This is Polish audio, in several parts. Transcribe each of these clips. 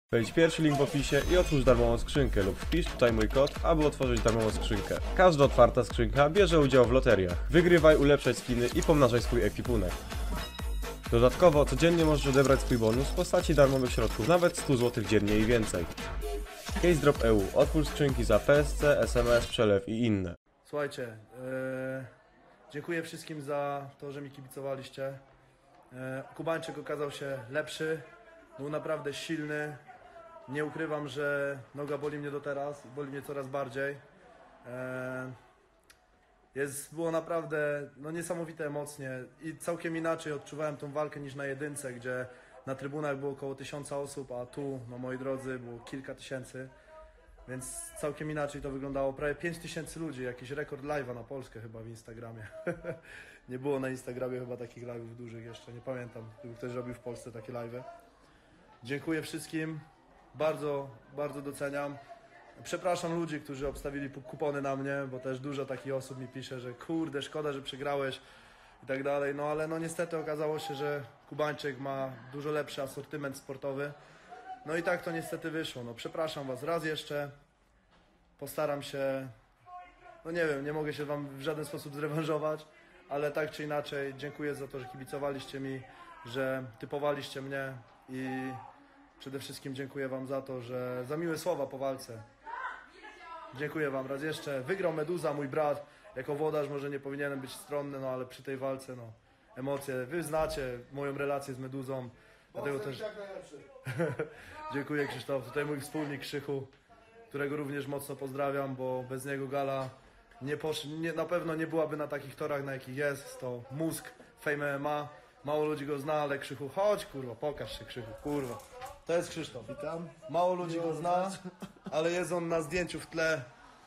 Wejdź pierwszy link w opisie i otwórz darmową skrzynkę lub wpisz tutaj mój kod, aby otworzyć darmową skrzynkę. Każda otwarta skrzynka bierze udział w loteriach. Wygrywaj, ulepszaj skiny i pomnażaj swój ekwipunek. Dodatkowo codziennie możesz odebrać swój bonus w postaci darmowych środków, nawet 100 zł dziennie i więcej. Case Drop EU. Otwórz skrzynki za PSC, SMS, przelew i inne. Słuchajcie, dziękuję wszystkim za to, że mi kibicowaliście. Kubańczyk okazał się lepszy, był naprawdę silny. Nie ukrywam, że noga boli mnie do teraz, boli mnie coraz bardziej. Było naprawdę niesamowite emocje i całkiem inaczej odczuwałem tą walkę niż na jedynce, gdzie na trybunach było około 1000 osób, a tu, moi drodzy, było kilka tysięcy. Więc całkiem inaczej to wyglądało. Prawie 5000 ludzi, jakiś rekord live'a na Polskę chyba w Instagramie. Nie było na Instagramie chyba takich live'ów dużych jeszcze, nie pamiętam, żeby ktoś robił w Polsce takie live'y. Dziękuję wszystkim, bardzo, bardzo doceniam. Przepraszam ludzi, którzy obstawili kupony na mnie, bo też dużo takich osób mi pisze, że kurde, szkoda, że przegrałeś i tak dalej. No ale niestety okazało się, że Kubańczyk ma dużo lepszy asortyment sportowy. No i tak to niestety wyszło. Przepraszam was raz jeszcze. Postaram się, nie wiem, nie mogę się wam w żaden sposób zrewanżować, ale tak czy inaczej dziękuję za to, że kibicowaliście mi, że typowaliście mnie i przede wszystkim dziękuję wam za to, że za miłe słowa po walce. Dziękuję wam raz jeszcze. Wygrał Meduza, mój brat. Jako włodarz może nie powinienem być stronny, ale przy tej walce, emocje. Wy znacie moją relację z Meduzą. Dlatego też dziękuję, Krzysztof. Tutaj mój wspólnik Krzychu, którego również mocno pozdrawiam, bo bez niego gala na pewno nie byłaby na takich torach, na jakich jest. To mózg Fame MMA. Mało ludzi go zna, ale Krzychu, chodź kurwa, pokaż się Krzychu, kurwa. To jest Krzysztof. Witam. Mało ludzi go zna, ale jest on na zdjęciu w tle.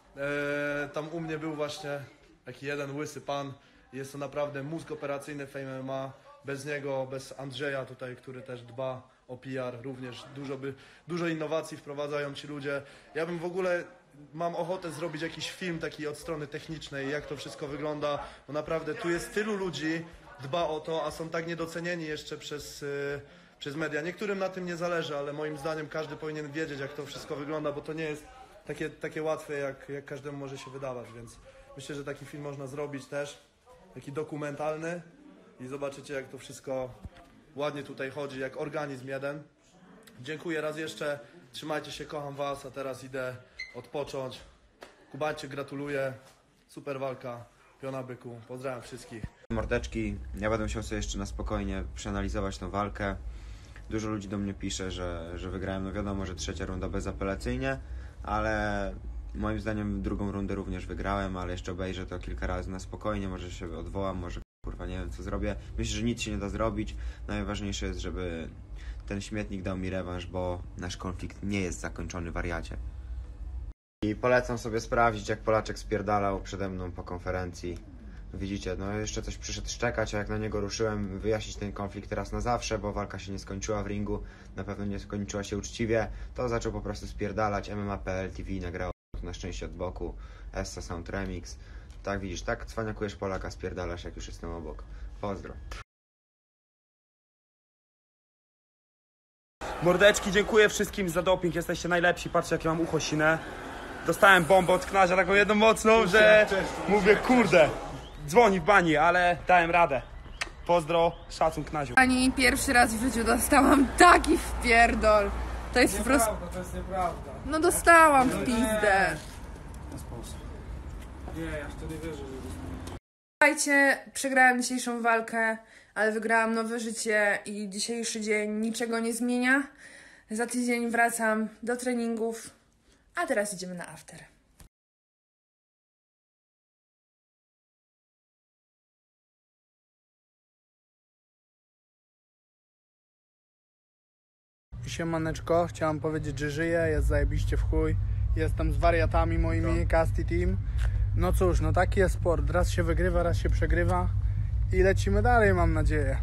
Tam u mnie był właśnie taki jeden łysy pan. Jest to naprawdę mózg operacyjny Fame MMA. Bez niego, bez Andrzeja tutaj, który też dba o PR, również dużo innowacji wprowadzają ci ludzie. Ja bym w ogóle, mam ochotę zrobić jakiś film taki od strony technicznej, jak to wszystko wygląda, bo naprawdę tu jest tylu ludzi, dba o to, a są tak niedocenieni jeszcze przez media. Niektórym na tym nie zależy, ale moim zdaniem każdy powinien wiedzieć, jak to wszystko wygląda, bo to nie jest takie łatwe, jak każdemu może się wydawać, więc myślę, że taki film można zrobić też, taki dokumentalny i zobaczycie, jak to wszystko ładnie tutaj chodzi, jak organizm jeden. Dziękuję raz jeszcze, trzymajcie się, kocham was, a teraz idę odpocząć. Kubańczyk, gratuluję, super walka, piona byku, pozdrawiam wszystkich. Mordeczki, ja będę musiał sobie jeszcze na spokojnie przeanalizować tą walkę. Dużo ludzi do mnie pisze, że wygrałem, wiadomo, że trzecia runda bezapelacyjnie, ale moim zdaniem drugą rundę również wygrałem, ale jeszcze obejrzę to kilka razy na spokojnie, może się odwołam, może kurwa nie wiem co zrobię. Myślę, że nic się nie da zrobić. Najważniejsze jest, żeby ten śmietnik dał mi rewanż, bo nasz konflikt nie jest zakończony, wariacie. I polecam sobie sprawdzić, jak Polaczek spierdalał przede mną po konferencji. Widzicie, jeszcze coś przyszedł szczekać, a jak na niego ruszyłem, wyjaśnić ten konflikt teraz na zawsze, bo walka się nie skończyła w ringu, na pewno nie skończyła się uczciwie, to zaczął po prostu spierdalać. MMA.pl TV nagrało to na szczęście od boku, Essa Sound Remix. Tak widzisz, tak cwaniakujesz Polaka, spierdalasz, jak już jestem obok. Pozdro. Mordeczki, dziękuję wszystkim za doping, jesteście najlepsi, patrzcie jakie mam ucho sinę. Dostałem bombę od Knazia, taką jedną mocną, że mówię kurde, dzwoni w bani, ale dałem radę. Pozdro, szacun Knaziu. Ani pierwszy raz w życiu dostałam taki wpierdol. To jest po prostu... To jest nieprawda. No dostałam w pizdę. Nie, ja w to nie wierzę, że Słuchajcie, przegrałam dzisiejszą walkę, ale wygrałam nowe życie i dzisiejszy dzień niczego nie zmienia. Za tydzień wracam do treningów, a teraz idziemy na after. Siemaneczko, chciałem powiedzieć, że żyję, jest zajebiście w chuj. Jestem z wariatami moimi, Casti Team. No cóż, taki jest sport. Raz się wygrywa, raz się przegrywa. I lecimy dalej, mam nadzieję.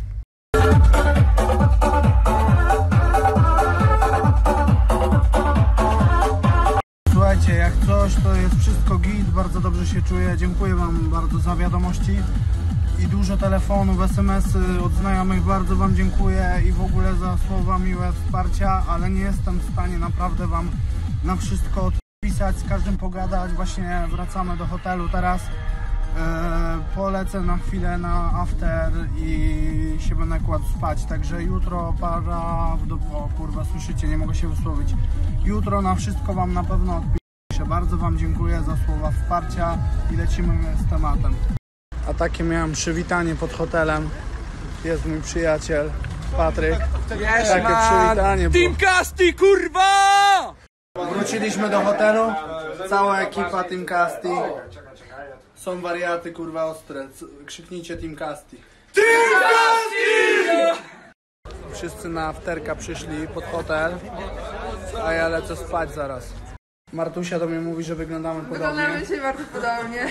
Słuchajcie, jak coś, to jest wszystko git, bardzo dobrze się czuję. Dziękuję wam bardzo za wiadomości. i dużo telefonów, SMS-y od znajomych. Bardzo Wam dziękuję i w ogóle za słowa miłe wsparcia, ale nie jestem w stanie naprawdę Wam na wszystko odpisać, z każdym pogadać. Właśnie wracamy do hotelu teraz. Polecę na chwilę na after i się będę kładł spać, także jutro o kurwa, słyszycie, nie mogę się wysłowić. Jutro na wszystko Wam na pewno odpiszę. Bardzo Wam dziękuję za słowa wsparcia i lecimy z tematem. A takie miałem przywitanie pod hotelem. Jest mój przyjaciel Patryk. Takie przywitanie było. Team Casti, kurwa! Wróciliśmy do hotelu, cała ekipa Team Casti. Są wariaty, kurwa, ostre. Krzyknijcie Team Casti. Team Casti! Wszyscy na afterka przyszli pod hotel, a ja lecę spać zaraz. Martusia do mnie mówi, że wyglądamy podobnie. Wyglądamy się bardzo podobnie.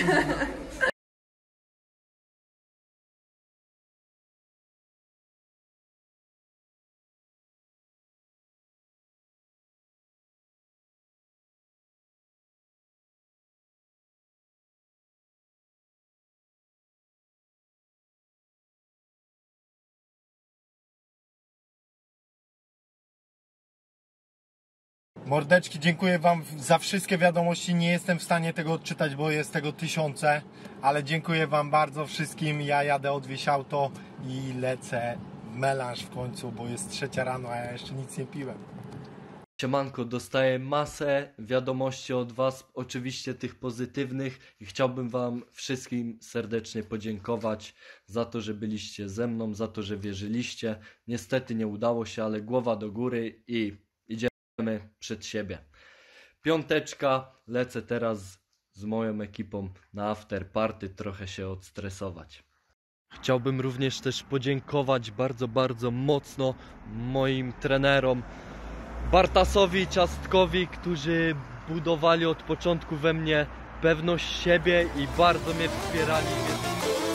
Mordeczki, dziękuję Wam za wszystkie wiadomości. Nie jestem w stanie tego odczytać, bo jest tego tysiące, ale dziękuję Wam bardzo wszystkim. Ja jadę odwieźć auto i lecę w melanż w końcu, bo jest 3 rano, a ja jeszcze nic nie piłem. Siemanko, dostaję masę wiadomości od Was, oczywiście tych pozytywnych i chciałbym Wam wszystkim serdecznie podziękować za to, że byliście ze mną, za to, że wierzyliście. Niestety nie udało się, ale głowa do góry i idziemy przed siebie. Piąteczka, lecę teraz z moją ekipą na after party, trochę się odstresować. Chciałbym również też podziękować bardzo mocno moim trenerom Bartasowi i Ciastkowi, którzy budowali od początku we mnie pewność siebie i bardzo mnie wspierali.